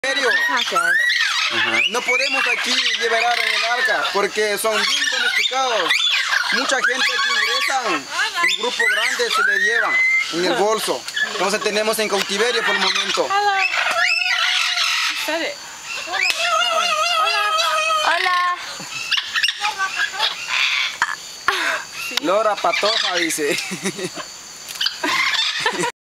No podemos aquí liberar en el arca porque son bien domesticados. Mucha gente que ingresa, un grupo grande se le lleva en el bolso. Entonces tenemos en cautiverio por el momento. Hola. Lora patoja dice.